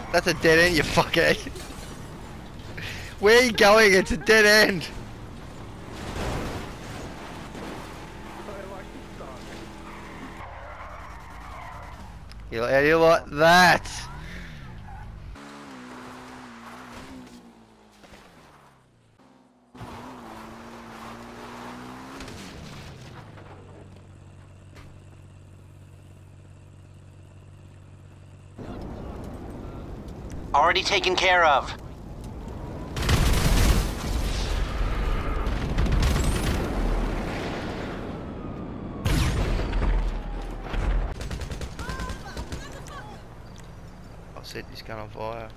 That's a dead end, you fuckhead. Where are you going? It's a dead end. You like that? Already taken care of. I'll set this gun on fire.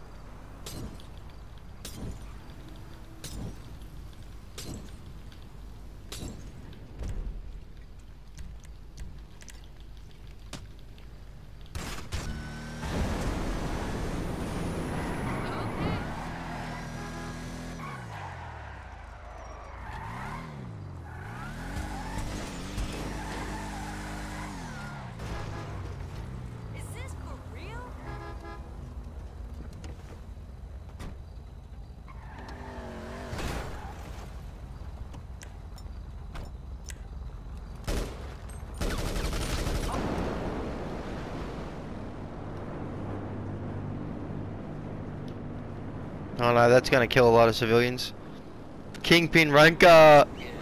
Oh no, that's gonna kill a lot of civilians. Kingpin Ranker!